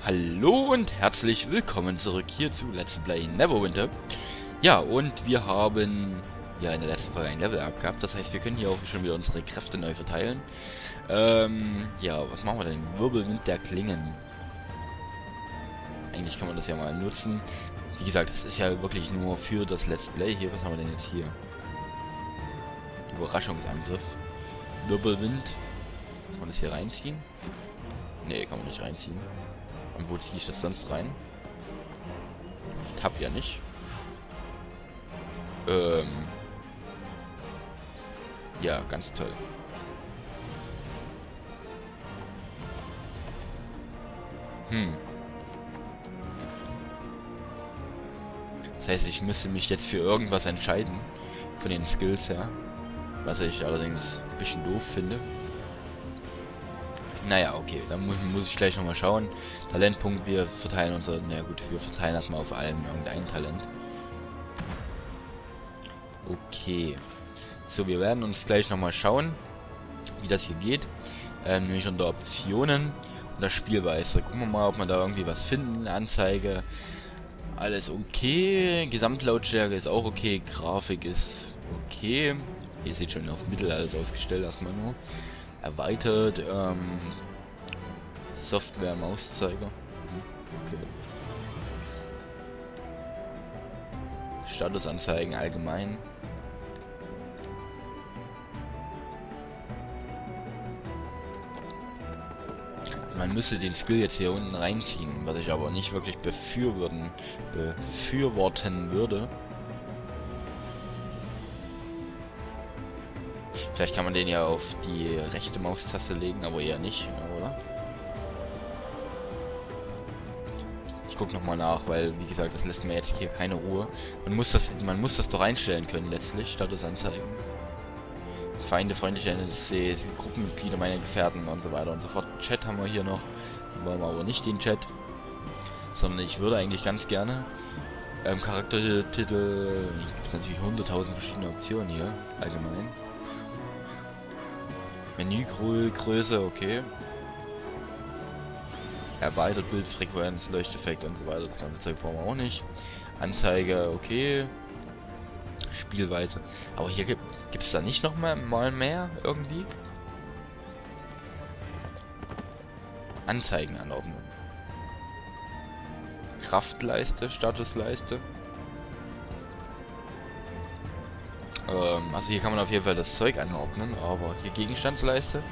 Hallo und herzlich willkommen zurück hier zu Let's Play Neverwinter. Ja, und wir haben ja in der letzten Folge ein Level-Up gehabt. Das heißt, wir können hier auch schon wieder unsere Kräfte neu verteilen. Ja, was machen wir denn? Wirbelwind der Klingen. Eigentlich kann man das ja mal nutzen. Wie gesagt, das ist ja wirklich nur für das Let's Play hier. Was haben wir denn jetzt hier? Überraschungsangriff. Wirbelwind. Kann man das hier reinziehen? Nee, kann man nicht reinziehen. Und wo ziehe ich das sonst rein? Tab ja nicht. Ja, ganz toll. Das heißt, ich müsste mich jetzt für irgendwas entscheiden. Von den Skills her. Was ich allerdings ein bisschen doof finde. Naja, okay, dann muss ich gleich nochmal schauen. Talentpunkt, wir verteilen unser... Na gut, wir verteilen erstmal auf allem irgendein Talent. Okay. So, wir werden uns gleich nochmal schauen, wie das hier geht. Nämlich unter Optionen und der Spielweise. Gucken wir mal, ob wir da irgendwie was finden. Anzeige, alles okay. Gesamtlautstärke ist auch okay. Grafik ist okay. Ihr seht schon auf Mittel alles ausgestellt, erstmal nur. Erweitert, Software, Mauszeiger. Okay. Statusanzeigen allgemein. Man müsste den Skill jetzt hier unten reinziehen, was ich aber nicht wirklich befürworten würde. Vielleicht kann man den ja auf die rechte Maustaste legen, aber eher nicht, oder? Ich gucke nochmal nach, weil, wie gesagt, das lässt mir jetzt hier keine Ruhe. Man muss das doch einstellen können, letztlich, Statusanzeigen. Feinde, freundliche NSC, Gruppenmitglieder, meine Gefährten und so weiter und so fort. Chat haben wir hier noch. Wollen wir aber nicht den Chat. Sondern ich würde eigentlich ganz gerne Charaktertitel, gibt es natürlich 100.000 verschiedene Optionen hier, allgemein. Menügröße, okay. Erweitert Bildfrequenz, Leuchteffekt und so weiter. Das Zeug brauchen wir auch nicht. Anzeige, okay. Spielweise. Aber hier gibt es da nicht noch mal mehr irgendwie? Anzeigenanordnung. Kraftleiste, Statusleiste. Also hier kann man auf jeden Fall das Zeug anordnen, aber hier Gegenstandsleiste.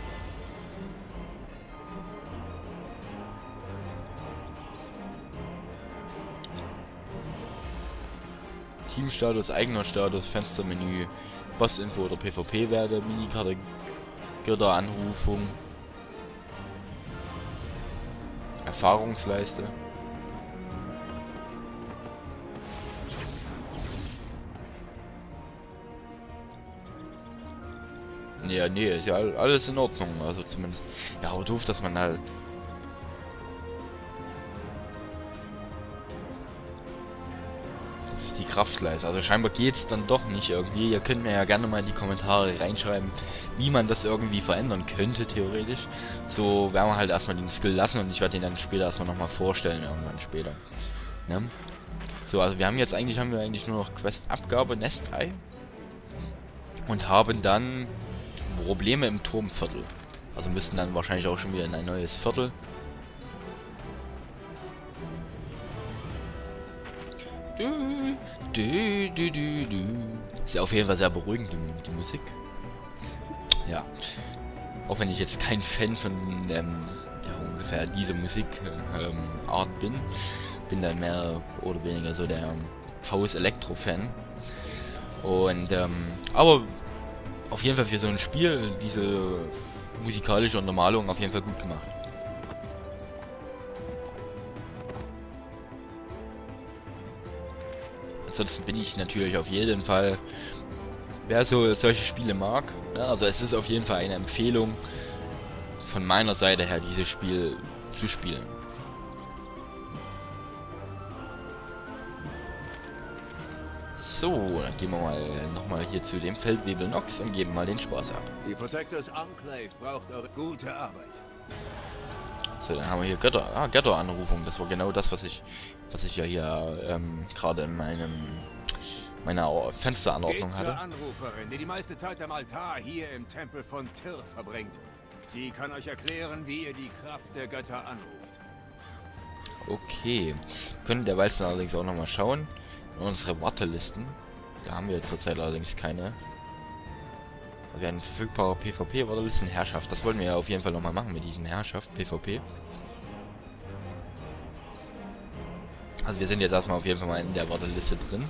Teamstatus, eigener Status, Fenstermenü, Bossinfo oder PvP-Werte, Minikarte, Götteranrufung, Erfahrungsleiste. Ja, nee, ist ja alles in Ordnung, also zumindest. Ja, aber doof, dass man halt... Das ist die Kraftleiste, also scheinbar geht's dann doch nicht irgendwie. Ihr könnt mir ja gerne mal in die Kommentare reinschreiben, wie man das irgendwie verändern könnte, theoretisch. So werden wir halt erstmal den Skill lassen und ich werde den dann später erstmal nochmal vorstellen, irgendwann später. Ne? So, also wir haben eigentlich nur noch Questabgabe, Nestei. Und haben dann Probleme im Turmviertel. Also müssten dann wahrscheinlich auch schon wieder in ein neues Viertel. Ist ja auf jeden Fall sehr beruhigend, die Musik. Ja. Auch wenn ich jetzt kein Fan von ja, ungefähr diese Musikart bin. Bin dann mehr oder weniger so der House-Elektro-Fan. Und, aber auf jeden Fall für so ein Spiel diese musikalische Untermalung auf jeden Fall gut gemacht. Ansonsten bin ich natürlich auf jeden Fall, wer so solche Spiele mag, ja, also es ist auf jeden Fall eine Empfehlung von meiner Seite her, dieses Spiel zu spielen. So, dann gehen wir mal nochmal hier zu dem Feldwebel Nox und geben mal den Spaß ab. Die Protectors Enclave braucht eure gute Arbeit. So, dann haben wir hier Götter. Ah, Götteranrufung. Das war genau das, was ich ja hier gerade in meiner Fensteranordnung hatte. Anruferin, die die meiste Zeit am Altar hier im Tempel von Tyr verbringt. Sie kann euch erklären, wie ihr die Kraft der Götter anruft. Okay. Wir können derweil dann allerdings auch nochmal schauen. In unsere Wartelisten. Da haben wir jetzt zurzeit allerdings keine. Wir haben verfügbare PvP-Wartelisten Herrschaft. Das wollten wir ja auf jeden Fall nochmal machen mit diesem Herrschaft PvP. Also wir sind jetzt erstmal auf jeden Fall mal in der Warteliste drin.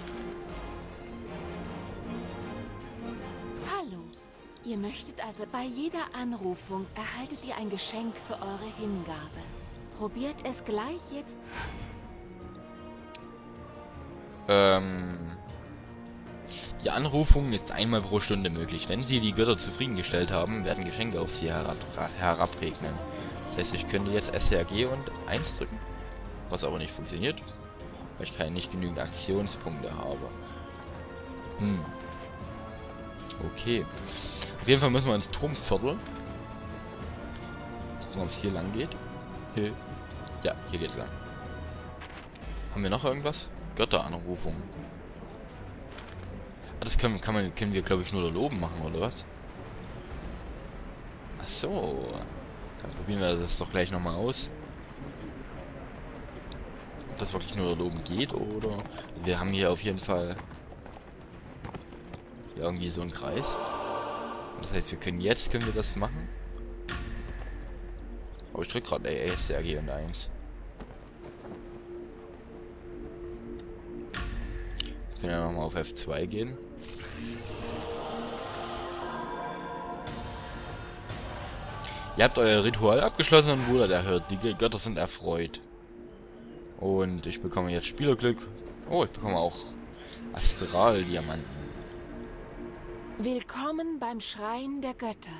Hallo. Ihr möchtet also bei jeder Anrufung erhaltet ihr ein Geschenk für eure Hingabe. Probiert es gleich jetzt. Die Anrufung ist einmal pro Stunde möglich. Wenn Sie die Götter zufriedengestellt haben, werden Geschenke auf Sie herabregnen. Das heißt, ich könnte jetzt SRG und 1 drücken, was aber nicht funktioniert, weil ich nicht genügend Aktionspunkte habe. Okay. Auf jeden Fall müssen wir ins Turmviertel. Gucken, ob es hier lang geht. Ja, hier geht's lang. Haben wir noch irgendwas? Götteranrufung. Das können wir, glaube ich, nur da oben machen, oder was? Ach so. Dann probieren wir das doch gleich nochmal aus. Ob das wirklich nur da oben geht, oder... Wir haben hier auf jeden Fall... Hier irgendwie so einen Kreis. Das heißt, können wir das machen. Aber ich drücke gerade SRG und 1. Ich kann ja nochmal auf F2 gehen. Ihr habt euer Ritual abgeschlossen und wurde erhört. Die Götter sind erfreut. Und ich bekomme jetzt Spielerglück. Oh, ich bekomme auch Astraldiamanten. Willkommen beim Schrein der Götter.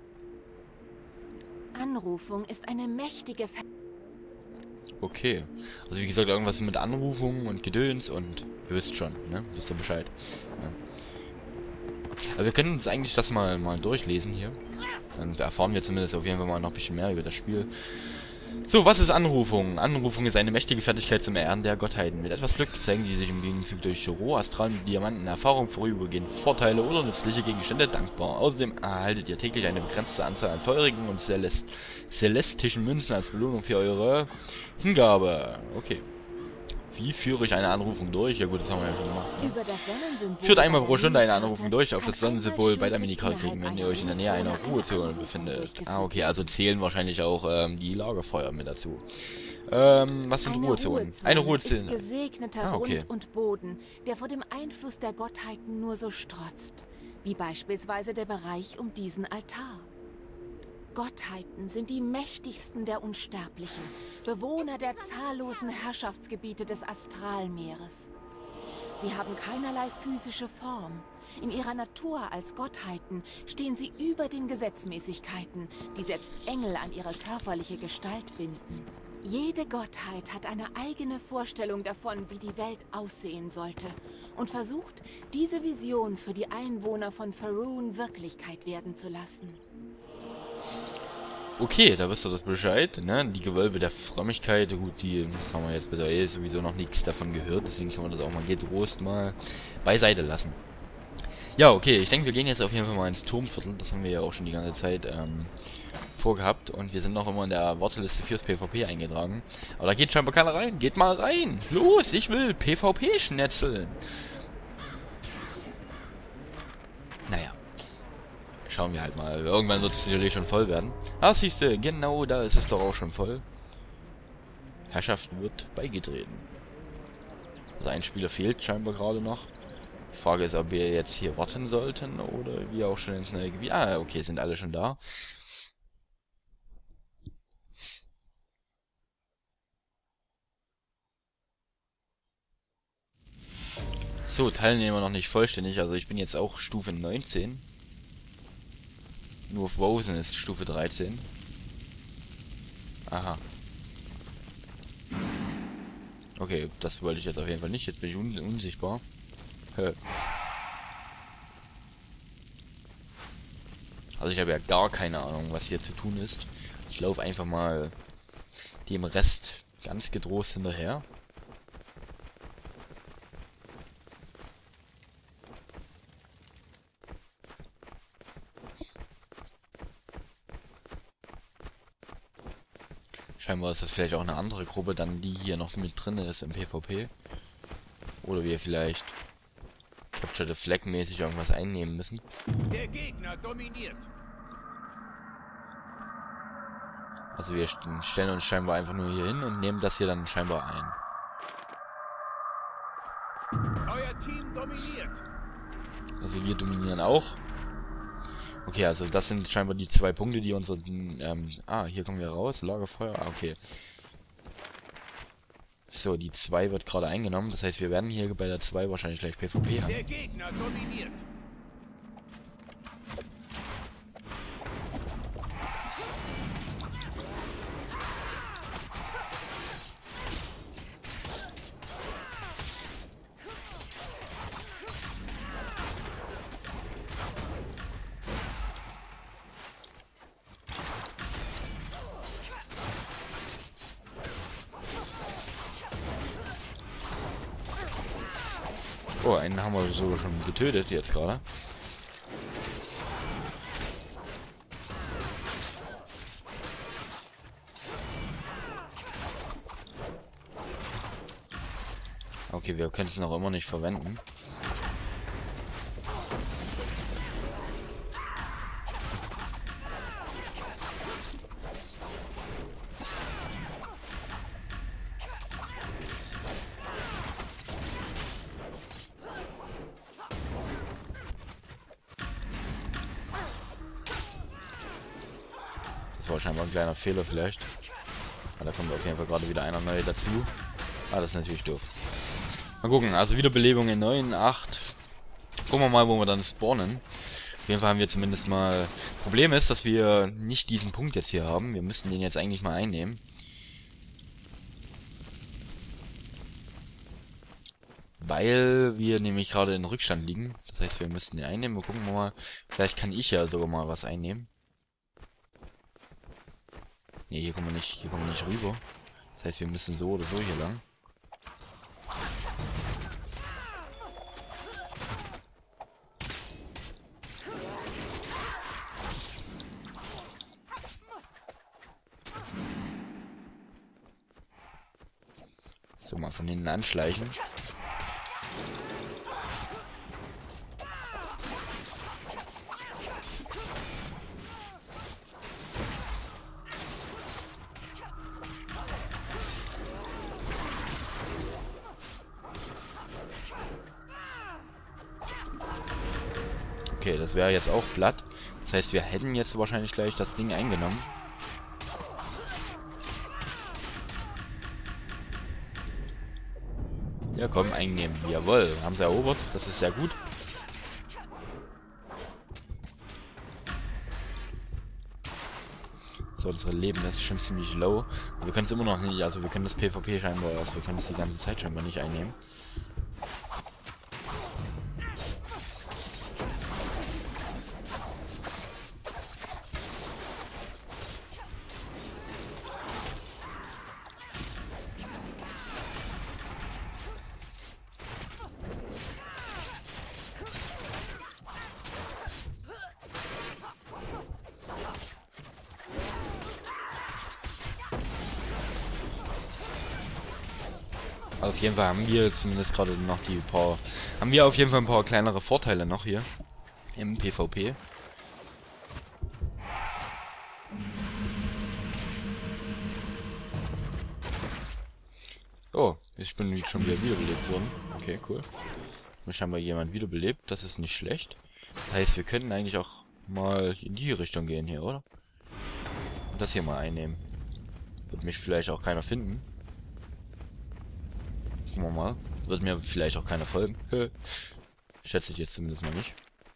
Anrufung ist eine mächtige Okay. Also wie gesagt, irgendwas mit Anrufungen und Gedöns und ihr wisst schon, ne? Wisst ihr Bescheid. Ja. Aber wir können uns eigentlich das mal durchlesen hier. Dann erfahren wir zumindest auf jeden Fall mal noch ein bisschen mehr über das Spiel. So, was ist Anrufung? Anrufung ist eine mächtige Fertigkeit zum Ehren der Gottheiten. Mit etwas Glück zeigen sie sich im Gegenzug durch rohastralen Diamanten, Erfahrung, vorübergehend Vorteile oder nützliche Gegenstände dankbar. Außerdem erhaltet ihr täglich eine begrenzte Anzahl an feurigen und celestischen Münzen als Belohnung für eure Hingabe. Okay. Wie führe ich eine Anrufung durch? Ja gut, das haben wir ja schon gemacht. Ne? Über das Sonnensymbol Führt einmal pro Stunde eine Anrufung durch auf das Sonnensymbol bei der Minikarte klicken, wenn ihr euch in der Nähe einer Ruhezone befindet. Ah, okay, also zählen wahrscheinlich auch die Lagerfeuer mit dazu. Was sind Ruhezonen? Eine Ruhezone. Ist gesegneter Grund und Boden, der vor dem Einfluss der Gottheiten nur so strotzt. Wie beispielsweise der Bereich um diesen Altar. Gottheiten sind die mächtigsten der Unsterblichen, Bewohner der zahllosen Herrschaftsgebiete des Astralmeeres. Sie haben keinerlei physische Form. In ihrer Natur als Gottheiten stehen sie über den Gesetzmäßigkeiten, die selbst Engel an ihre körperliche Gestalt binden. Jede Gottheit hat eine eigene Vorstellung davon, wie die Welt aussehen sollte und versucht, diese Vision für die Einwohner von Faerûn Wirklichkeit werden zu lassen. Okay, da wisst ihr das Bescheid, ne? Die Gewölbe der Frömmigkeit, gut, das haben wir jetzt bisher sowieso noch nichts davon gehört, deswegen kann man das auch mal getrost mal beiseite lassen. Ja, okay, ich denke, wir gehen jetzt auf jeden Fall mal ins Turmviertel, das haben wir ja auch schon die ganze Zeit vorgehabt und wir sind noch immer in der Warteliste fürs PvP eingetragen. Aber da geht scheinbar keiner rein, geht mal rein! Los, ich will PvP schnetzeln! Naja. Schauen wir halt mal. Irgendwann wird es sicherlich schon voll werden. Ah, siehst du, genau da ist es doch auch schon voll. Herrschaft wird beigetreten. Also ein Spieler fehlt scheinbar gerade noch. Die Frage ist, ob wir jetzt hier warten sollten oder wir auch schon ins neue Gebiet... Ah, okay, sind alle schon da. So, Teilnehmer noch nicht vollständig. Also ich bin jetzt auch Stufe 19. Nur auf Wozen ist Stufe 13. Aha. Okay, das wollte ich jetzt auf jeden Fall nicht. Jetzt bin ich unsichtbar. Also ich habe ja gar keine Ahnung, was hier zu tun ist. Ich laufe einfach mal dem Rest ganz getrost hinterher. Scheinbar ist das vielleicht auch eine andere Gruppe, dann die hier noch mit drin ist im PvP. Oder wir vielleicht Capture the Flag mäßig irgendwas einnehmen müssen. Der Gegner dominiert. Also wir stellen uns scheinbar einfach nur hier hin und nehmen das hier dann scheinbar ein. Euer Team dominiert. Also wir dominieren auch. Okay, also das sind scheinbar die 2 Punkte, die unseren... hier kommen wir raus. Lagerfeuer. Ah, okay. So, die 2 wird gerade eingenommen. Das heißt, wir werden hier bei der 2 wahrscheinlich gleich PvP haben. Der Gegner dominiert. Oh, einen haben wir sogar schon getötet jetzt gerade. Okay, wir können es noch immer nicht verwenden. Das war scheinbar ein kleiner Fehler vielleicht. Aber da kommt auf jeden Fall gerade wieder einer neu dazu. Ah, das ist natürlich doof. Mal gucken, also Wiederbelebung in 9, 8. Gucken wir mal, wo wir dann spawnen. Auf jeden Fall haben wir zumindest mal... Problem ist, dass wir nicht diesen Punkt jetzt hier haben. Wir müssten den jetzt eigentlich mal einnehmen. Weil wir nämlich gerade in Rückstand liegen. Das heißt, wir müssten den einnehmen. Wir gucken mal. Vielleicht kann ich ja sogar mal was einnehmen. Ne, hier kommen wir nicht rüber. Das heißt, wir müssen so oder so hier lang. So, mal von hinten anschleichen. Okay, das wäre jetzt auch platt. Das heißt, wir hätten jetzt wahrscheinlich gleich das Ding eingenommen. Ja, komm, einnehmen. Jawohl, haben sie erobert. Das ist sehr gut. So, unsere Leben ist schon ziemlich low. Aber wir können es immer noch nicht, also wir können das PvP scheinbar, also wir können es die ganze Zeit scheinbar nicht einnehmen. Auf jeden Fall haben wir zumindest gerade noch haben wir auf jeden Fall ein paar kleinere Vorteile noch hier im PvP. Oh, ich bin schon wieder wiederbelebt worden. Okay, cool. Mich haben wir jemand wiederbelebt, das ist nicht schlecht. Das heißt, wir könnten eigentlich auch mal in die Richtung gehen hier, oder? Und das hier mal einnehmen. Wird mich vielleicht auch keiner finden. Gucken wir mal. Wird mir vielleicht auch keiner folgen. Schätze ich jetzt zumindest mal nicht.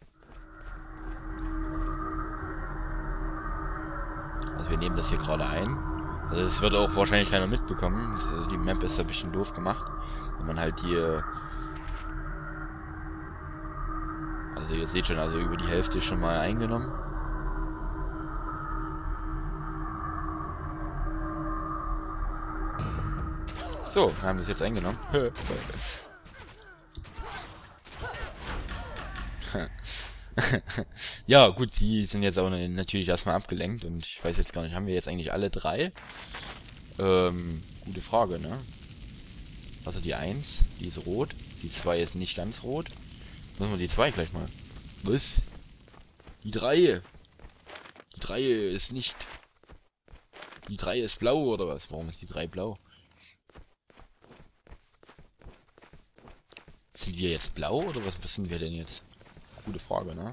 Also wir nehmen das hier gerade ein. Also es wird auch wahrscheinlich keiner mitbekommen. Also die Map ist ein bisschen doof gemacht. Wenn man halt hier... Also ihr seht schon, also über die Hälfte ist schon mal eingenommen. So, wir haben das jetzt eingenommen. Ja, gut, die sind jetzt auch natürlich erstmal abgelenkt und ich weiß jetzt gar nicht, haben wir jetzt eigentlich alle drei? Gute Frage, ne? Also die 1, die ist rot, die 2 ist nicht ganz rot. Müssen wir die 2 gleich mal. Was? Die 3. Die 3 ist nicht... Die 3 ist blau, oder was? Warum ist die 3 blau? Sind wir jetzt blau, oder was sind wir denn jetzt? Gute Frage, ne?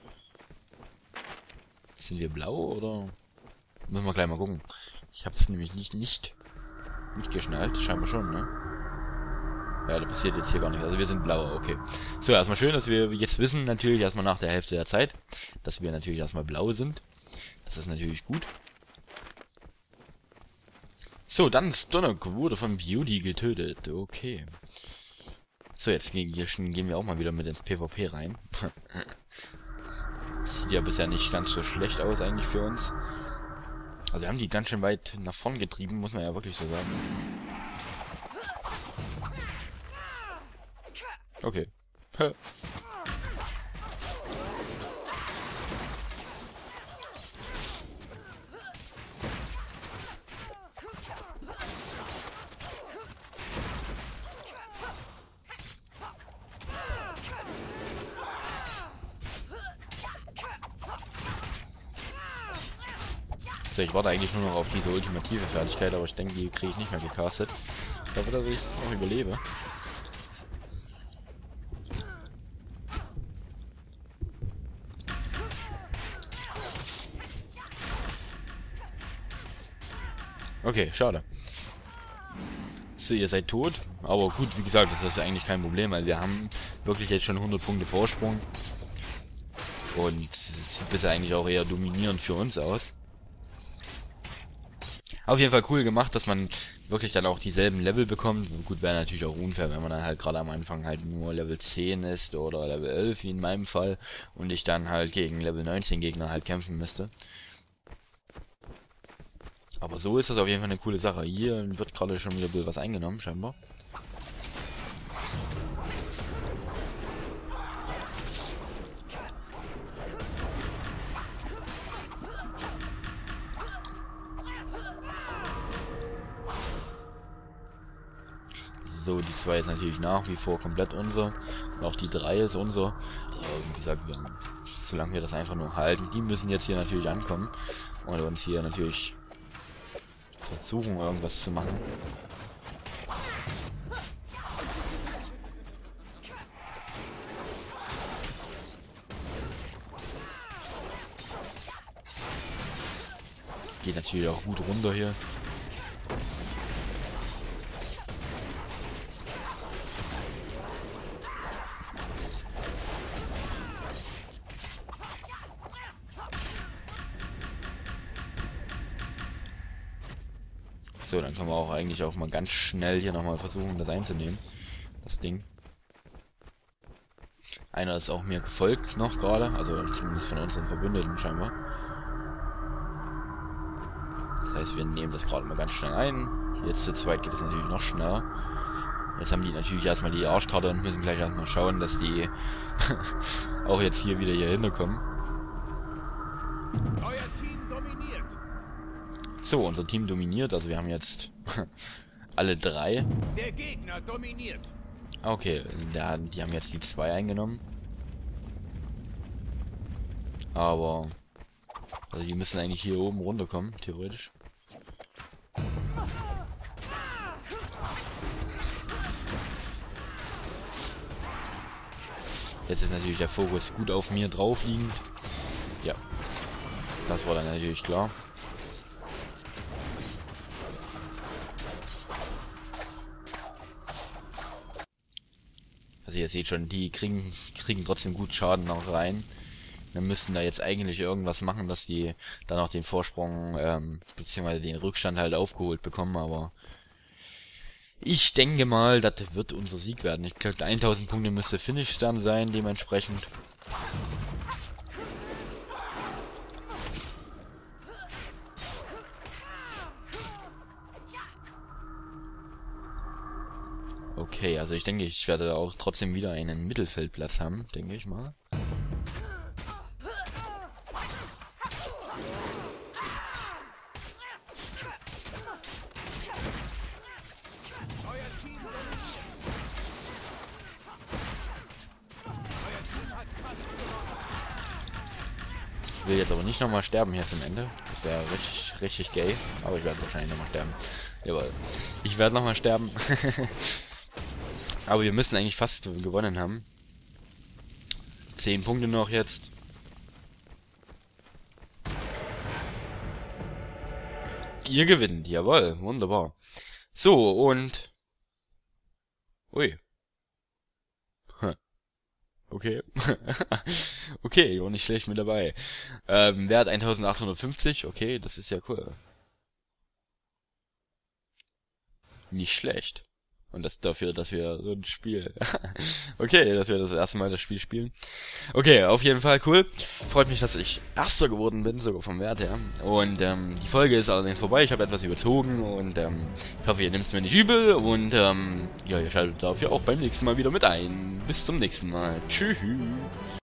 Sind wir blau, oder? Müssen wir gleich mal gucken. Ich habe es nämlich nicht geschnallt. Scheinbar schon, ne? Ja, das passiert jetzt hier gar nicht. Also wir sind blau, okay. So, erstmal schön, dass wir jetzt wissen, natürlich erstmal nach der Hälfte der Zeit, dass wir natürlich erstmal blau sind. Das ist natürlich gut. So, dann Stonnock wurde von Beauty getötet. Okay. So, jetzt gehen wir auch mal wieder mit ins PvP rein. Sieht ja bisher nicht ganz so schlecht aus eigentlich für uns. Also wir haben die ganz schön weit nach vorn getrieben, muss man ja wirklich so sagen. Okay. So, ich warte eigentlich nur noch auf diese ultimative Fertigkeit, aber ich denke, die kriege ich nicht mehr gecastet. Ich hoffe, dass ich es noch überlebe. Okay, schade. So, ihr seid tot. Aber gut, wie gesagt, das ist eigentlich kein Problem, weil wir haben wirklich jetzt schon 100 Punkte Vorsprung. Und es sieht bisher eigentlich auch eher dominierend für uns aus. Auf jeden Fall cool gemacht, dass man wirklich dann auch dieselben Level bekommt. Gut, wäre natürlich auch unfair, wenn man dann halt gerade am Anfang halt nur Level 10 ist oder Level 11, wie in meinem Fall. Und ich dann halt gegen Level 19 Gegner halt kämpfen müsste. Aber so ist das auf jeden Fall eine coole Sache. Hier wird gerade schon wieder was eingenommen, scheinbar. So, die 2 ist natürlich nach wie vor komplett unser. Und auch die 3 ist unser. Aber wie gesagt, solange wir das einfach nur halten, die müssen jetzt hier natürlich ankommen. Und uns hier natürlich versuchen, irgendwas zu machen. Geht natürlich auch gut runter hier. So, dann können wir auch eigentlich auch mal ganz schnell hier nochmal versuchen, das einzunehmen. Das Ding. Einer ist auch mir gefolgt noch gerade, also zumindest von unseren Verbündeten scheinbar. Das heißt, wir nehmen das gerade mal ganz schnell ein. Jetzt zu zweit geht es natürlich noch schneller. Jetzt haben die natürlich erstmal die Arschkarte und müssen gleich erstmal schauen, dass die auch jetzt hier wieder hier hinkommen. Euer Team dominiert. So, unser Team dominiert, also wir haben jetzt alle 3. Der Gegner dominiert. Okay, die haben jetzt die 2 eingenommen. Aber also die müssen eigentlich hier oben runterkommen, theoretisch. Jetzt ist natürlich der Fokus gut auf mir drauf liegend. Ja, das war dann natürlich klar. Also ihr seht schon, die kriegen trotzdem gut Schaden noch rein. Wir müssten da jetzt eigentlich irgendwas machen, dass die dann auch den Vorsprung beziehungsweise den Rückstand halt aufgeholt bekommen, aber ich denke mal, das wird unser Sieg werden. Ich glaube, 1000 Punkte müsste Finish dann sein, dementsprechend. Okay, also ich denke, ich werde auch trotzdem wieder einen Mittelfeldplatz haben, denke ich mal. Ich will jetzt aber nicht nochmal sterben hier zum Ende. Das wäre richtig, richtig gay. Aber ich werde wahrscheinlich nochmal sterben. Jawohl. Ich werde nochmal sterben. Aber wir müssen eigentlich fast gewonnen haben. 10 Punkte noch jetzt. Ihr gewinnt, jawohl, wunderbar. So, und... Ui. Okay. Okay, war nicht schlecht mit dabei. Wert 1850, okay, das ist ja cool. Nicht schlecht. Und das dafür, dass wir so ein Spiel... Okay, dass wir das erste Mal das Spiel spielen. Okay, auf jeden Fall cool. Freut mich, dass ich Erster geworden bin, sogar vom Wert her. Und die Folge ist allerdings vorbei. Ich habe etwas überzogen und ich hoffe, ihr nehmt es mir nicht übel. Und ja, ihr schaltet dafür auch beim nächsten Mal wieder mit ein. Bis zum nächsten Mal. Tschüss.